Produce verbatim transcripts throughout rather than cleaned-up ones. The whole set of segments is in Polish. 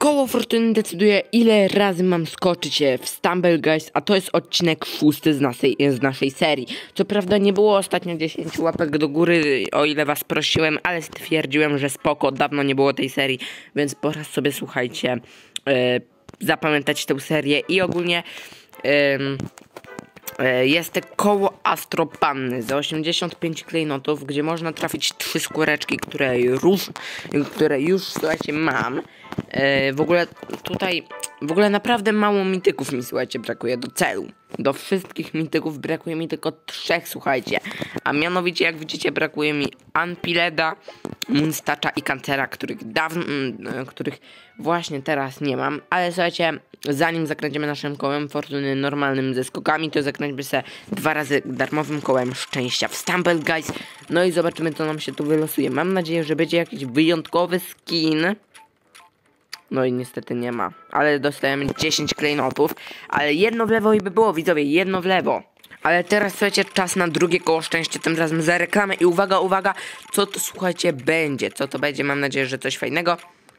Koło fortuny decyduje, ile razy mam skoczyć w Stumble Guys, a to jest odcinek szósty z naszej, z naszej serii. Co prawda nie było ostatnio dziesięć łapek do góry, o ile was prosiłem, ale stwierdziłem, że spoko, dawno nie było tej serii, więc po raz sobie słuchajcie, yy, zapamiętać tę serię i ogólnie... Yy, Jest to koło Astropanny za osiemdziesiąt pięć klejnotów, gdzie można trafić trzy skóreczki, które już, które już słuchajcie, mam. E, w ogóle tutaj, w ogóle naprawdę mało mityków mi, słuchajcie, brakuje do celu. Do wszystkich mityków brakuje mi tylko trzech, słuchajcie. A mianowicie, jak widzicie, brakuje mi Anpileda, Munstacza i Kancera, których dawno, których właśnie teraz nie mam. Ale słuchajcie, zanim zakręcimy naszym kołem fortuny normalnym ze skokami, to zakręćmy się dwa razy darmowym kołem szczęścia w Stumble Guys. No i zobaczymy, co nam się tu wylosuje. Mam nadzieję, że będzie jakiś wyjątkowy skin. No i niestety nie ma. Ale dostajemy dziesięć klejnotów. Ale jedno w lewo i by było, widzowie, jedno w lewo. Ale teraz, słuchajcie, czas na drugie koło szczęścia, tym razem za reklamę. I uwaga, uwaga, co to, słuchajcie, będzie? Co to będzie? Mam nadzieję, że coś fajnego.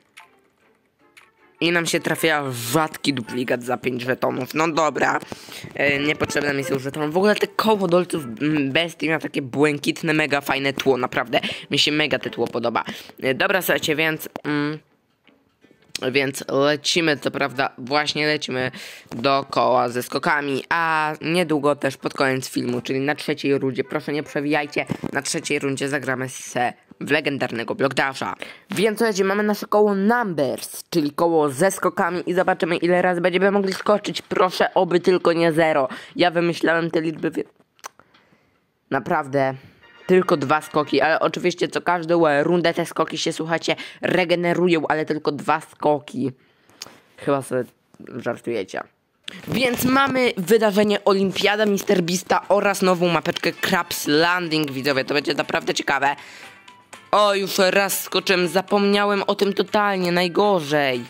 I nam się trafia rzadki duplikat za pięć żetonów. No dobra, e, niepotrzebne mi są żetony. W ogóle te koło dolców bestii ma takie błękitne, mega fajne tło. Naprawdę, mi się mega te tło podoba. E, dobra, słuchajcie, więc... Mm, Więc lecimy, co prawda właśnie lecimy do koła ze skokami, a niedługo też pod koniec filmu, czyli na trzeciej rundzie, proszę nie przewijajcie, na trzeciej rundzie zagramy se w legendarnego blockdasha. Więc słuchajcie, mamy nasze koło numbers, czyli koło ze skokami i zobaczymy, ile razy będziemy mogli skoczyć. Proszę, oby tylko nie zero. Ja wymyślałem te liczby, naprawdę... Tylko dwa skoki, ale oczywiście co każdą rundę te skoki się, słuchajcie, regenerują, ale tylko dwa skoki. Chyba sobie żartujecie. Więc mamy wydarzenie Olimpiada MrBeasta oraz nową mapeczkę Crab's Landing, widzowie, to będzie naprawdę ciekawe. O, już raz skoczyłem, zapomniałem o tym totalnie, najgorzej.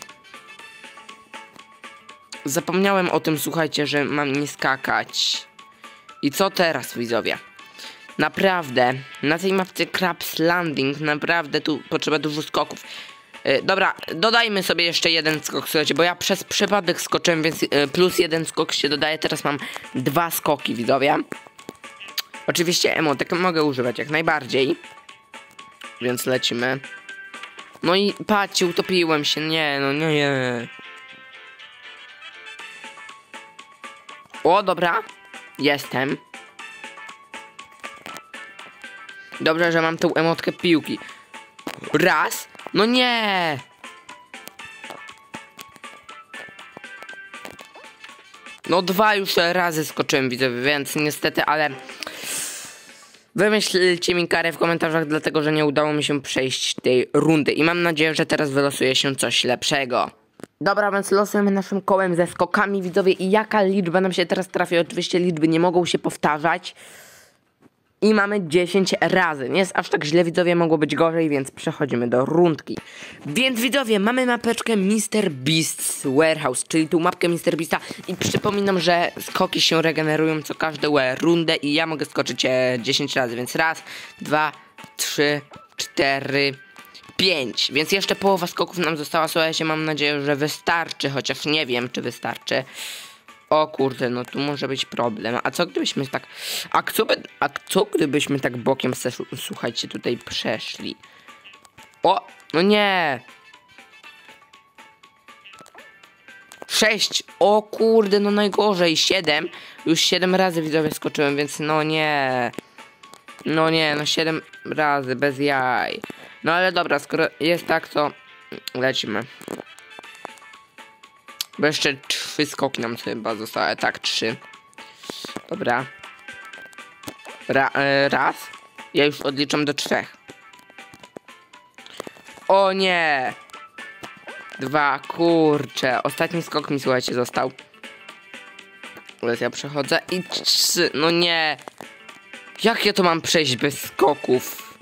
Zapomniałem o tym, słuchajcie, że mam nie skakać. I co teraz, widzowie? Naprawdę, na tej mapce Crab's Landing naprawdę tu potrzeba dużo skoków. Yy, dobra, dodajmy sobie jeszcze jeden skok, słuchajcie, bo ja przez przypadek skoczyłem, więc yy, plus jeden skok się dodaje. Teraz mam dwa skoki, widzowie. Oczywiście emotek mogę używać jak najbardziej. Więc lecimy. No i patrzcie, utopiłem się, nie, no nie, nie. O, dobra, jestem. Dobrze, że mam tą emotkę piłki. Raz. No nie. No dwa już razy skoczyłem, widzowie, więc niestety, ale... Wymyślcie mi karę w komentarzach, dlatego że nie udało mi się przejść tej rundy. I mam nadzieję, że teraz wylosuje się coś lepszego. Dobra, więc losujemy naszym kołem ze skokami, widzowie. I jaka liczba nam się teraz trafi? Oczywiście liczby nie mogą się powtarzać. I mamy dziesięć razy. Nie jest aż tak źle, widzowie, mogło być gorzej, więc przechodzimy do rundki. Więc widzowie, mamy mapeczkę MrBeast's Warehouse, czyli tą mapkę MrBeasta. I przypominam, że skoki się regenerują co każdą rundę i ja mogę skoczyć dziesięć razy, więc raz, dwa, trzy, cztery, pięć. Więc jeszcze połowa skoków nam została, słuchajcie, mam nadzieję, że wystarczy, chociaż nie wiem, czy wystarczy. O kurde, no tu może być problem. A co gdybyśmy tak... A co, by... A co gdybyśmy tak bokiem se, słuchajcie, tutaj przeszli? O, no nie. Sześć. O kurde, no najgorzej. Siedem. Już siedem razy, widzowie, skoczyłem, więc no nie. No nie, no siedem razy, bez jaj. No ale dobra, skoro jest tak, to lecimy. Bo jeszcze trzy skoki nam chyba zostały. Tak, trzy. Dobra. Ra, e, raz. Ja już odliczam do trzech. O nie. Dwa, kurczę. Ostatni skok mi, słuchajcie, został. Teraz ja przechodzę i trzy. No nie. Jak ja to mam przejść bez skoków?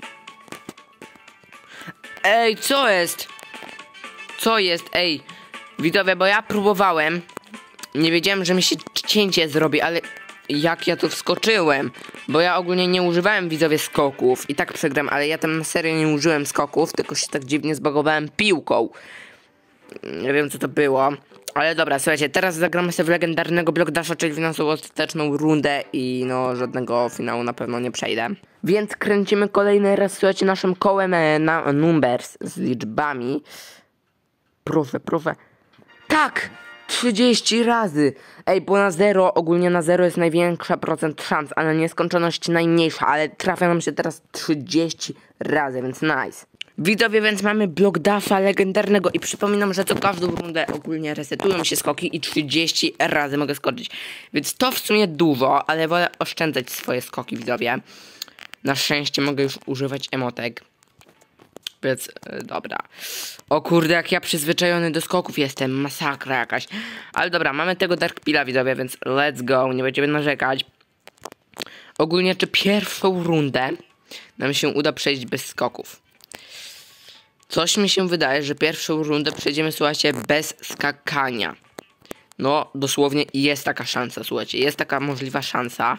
Ej, co jest? Co jest? Ej. Widzowie, bo ja próbowałem. Nie wiedziałem, że mi się cięcie zrobi, ale jak ja tu wskoczyłem. Bo ja ogólnie nie używałem, widzowie, skoków. I tak przegram, ale ja tam na serio nie użyłem skoków, tylko się tak dziwnie zbagowałem piłką. Nie wiem, co to było. Ale dobra, słuchajcie, teraz zagramy sobie w legendarnego Block Dasha, czyli w naszą ostateczną rundę i no żadnego finału na pewno nie przejdę. Więc kręcimy kolejny raz, słuchajcie, naszym kołem e, na numbers z liczbami. Proszę, proszę. Tak! trzydzieści razy! Ej, bo na zero, ogólnie na zero jest największa procent szans, a na nieskończoność najmniejsza, ale trafia nam się teraz trzydzieści razy, więc nice. Widzowie, więc mamy Block Dasha legendarnego i przypominam, że co każdą rundę ogólnie resetują się skoki i trzydzieści razy mogę skoczyć. Więc to w sumie dużo, ale wolę oszczędzać swoje skoki, widzowie. Na szczęście mogę już używać emotek. Więc yy, dobra. O kurde, jak ja przyzwyczajony do skoków jestem, masakra jakaś. Ale dobra, mamy tego Dark Pila, widzowie, więc let's go, nie będziemy narzekać. Ogólnie, czy pierwszą rundę nam się uda przejść bez skoków? Coś mi się wydaje, że pierwszą rundę przejdziemy, słuchajcie, bez skakania. No, dosłownie jest taka szansa, słuchajcie, jest taka możliwa szansa.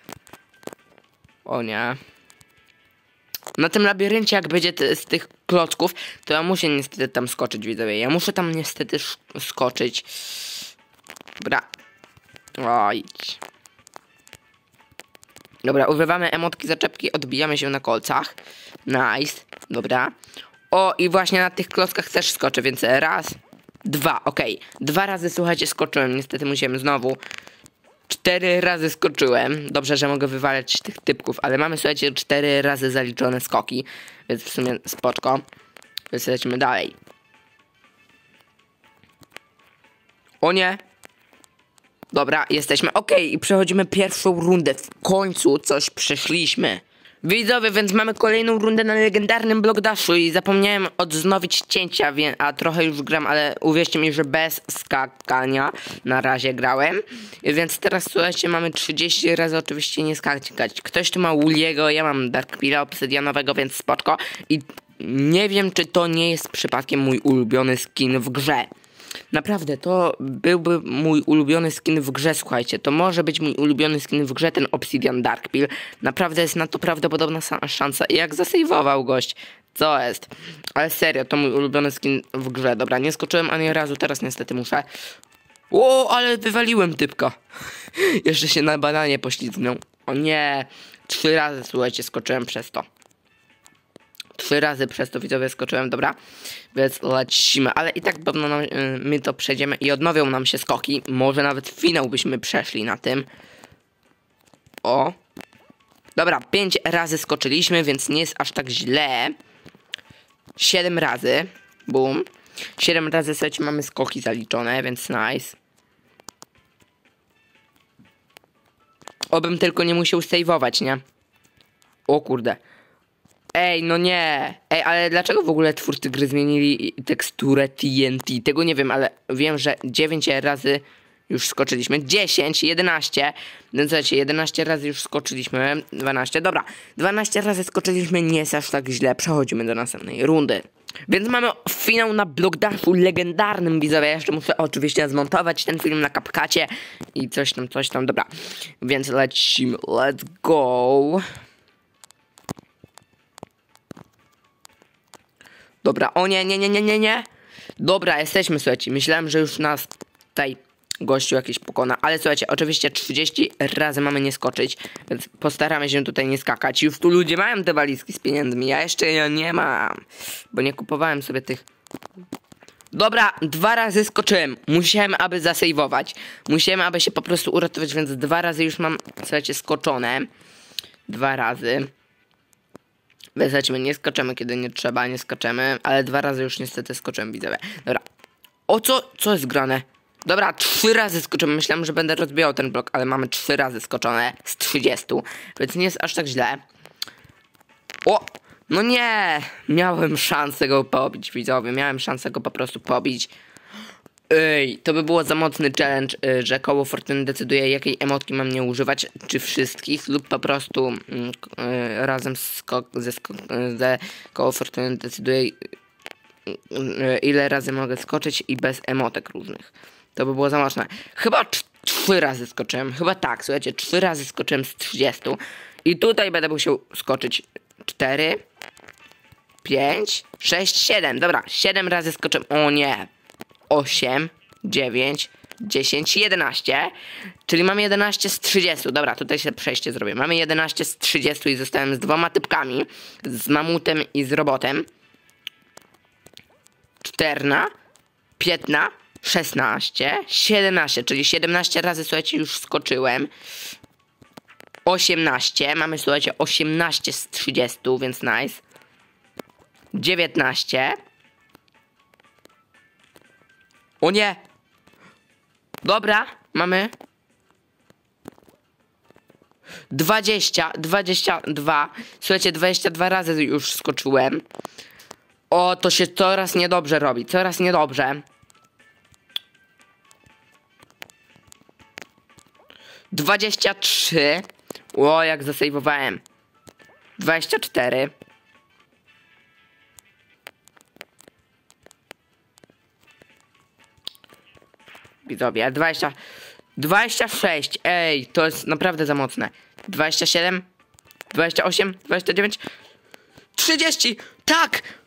O nie. Na tym labiryncie, jak będzie te, z tych klocków, to ja muszę niestety tam skoczyć, widzowie. Ja muszę tam niestety skoczyć. Dobra. Oj. Dobra, używamy emotki zaczepki, odbijamy się na kolcach. Nice. Dobra. O, i właśnie na tych klockach też skoczę, więc raz, dwa, okej. Okay. Dwa razy, słuchajcie, skoczyłem, niestety musiałem znowu. Cztery razy skoczyłem. Dobrze, że mogę wywalać tych typków, ale mamy, słuchajcie, cztery razy zaliczone skoki, więc w sumie spoczko. Więc lecimy dalej. O nie. Dobra, jesteśmy. Okej, okay, i przechodzimy pierwszą rundę. W końcu coś przeszliśmy. Widzowie, więc mamy kolejną rundę na legendarnym Block Dashu i zapomniałem odnowić cięcia, a trochę już gram, ale uwierzcie mi, że bez skakania na razie grałem. Więc teraz, słuchajcie, mamy trzydzieści razy oczywiście nie skakać. Ktoś tu ma Wooliego, ja mam Dark Pila obsydianowego, więc spoczko. I nie wiem, czy to nie jest przypadkiem mój ulubiony skin w grze. Naprawdę, to byłby mój ulubiony skin w grze, słuchajcie. To może być mój ulubiony skin w grze, ten Obsidian Dark Pil. Naprawdę jest na to prawdopodobna szansa. I jak zasejwował gość. Co jest? Ale serio, to mój ulubiony skin w grze. Dobra, nie skoczyłem ani razu, teraz niestety muszę. O, ale wywaliłem typka. Jeszcze się na bananie poślizgnął. O nie. Trzy razy, słuchajcie, skoczyłem przez to. Trzy razy przez to, widzowie, skoczyłem, dobra. Więc lecimy, ale i tak pewno nam, y, my to przejdziemy i odnowią nam się skoki. Może nawet finał byśmy przeszli na tym. O. Dobra, pięć razy skoczyliśmy, więc nie jest aż tak źle. Siedem razy. Boom. Siedem razy, słuchajcie, mamy skoki zaliczone, więc nice. Obym tylko nie musiał save'ować, nie? O kurde. Ej, no nie. Ej, ale dlaczego w ogóle twórcy gry zmienili teksturę T N T? Tego nie wiem, ale wiem, że dziewięć razy już skoczyliśmy. dziesięć, jedenaście. Więc słuchajcie, jedenaście razy już skoczyliśmy. dwanaście, dobra. dwanaście razy skoczyliśmy, nie jest aż tak źle. Przechodzimy do następnej rundy. Więc mamy finał na Block Dashu legendarnym, widzowie. Ja jeszcze muszę oczywiście zmontować ten film na CapCutie i coś tam, coś tam, dobra. Więc lecimy, let's go. Dobra, o nie, nie, nie, nie, nie, nie. Dobra, jesteśmy, słuchajcie. Myślałem, że już nas tutaj gościu jakiś pokona. Ale słuchajcie, oczywiście trzydzieści razy mamy nie skoczyć. Więc postaramy się tutaj nie skakać. Już tu ludzie mają te walizki z pieniędzmi. Ja jeszcze ja nie mam. Bo nie kupowałem sobie tych. Dobra, dwa razy skoczyłem. Musiałem, aby zasejwować. Musiałem, aby się po prostu uratować, więc dwa razy już mam, słuchajcie, skoczone. Dwa razy. Weźmy, nie skaczemy, kiedy nie trzeba, nie skaczemy, ale dwa razy już niestety skoczyłem, widzowie. Dobra. O co? Co jest grane? Dobra, trzy razy skoczymy. Myślałem, że będę rozbijał ten blok, ale mamy trzy razy skoczone z trzydziestu, więc nie jest aż tak źle. O! No nie! Miałem szansę go pobić, widzowie. Miałem szansę go po prostu pobić. Ej, to by było za mocny challenge, że koło fortuny decyduje, jakiej emotki mam nie używać, czy wszystkich, lub po prostu yy, razem z ko ze, sko ze koło fortuny decyduje, yy, ile razy mogę skoczyć i bez emotek różnych. To by było za mocne. Chyba trzy razy skoczyłem, chyba tak, słuchajcie, trzy razy skoczyłem z trzydziestu i tutaj będę musiał skoczyć cztery, pięć, sześć, siedem, dobra, siedem razy skoczyłem, o nie. osiem, dziewięć, dziesięć, jedenaście. Czyli mamy jedenaście z trzydziestu. Dobra, tutaj się przejście zrobię. Mamy jedenaście z trzydziestu i zostałem z dwoma typkami. Z mamutem i z robotem. czternaście, piętnaście, szesnaście, siedemnaście. Czyli siedemnaście razy, słuchajcie, już skoczyłem. osiemnaście. Mamy, słuchajcie, osiemnaście z trzydziestu, więc nice. dziewiętnaście. O nie! Dobra, mamy dwadzieścia, dwadzieścia dwa. Słuchajcie, dwadzieścia dwa razy już skoczyłem. O, to się coraz niedobrze robi, coraz niedobrze. dwadzieścia trzy. O, jak zasejwowałem. dwadzieścia cztery. Widzowie, dwadzieścia, dwadzieścia sześć, ej, to jest naprawdę za mocne. dwadzieścia siedem, dwadzieścia osiem, dwadzieścia dziewięć, trzydzieści, tak!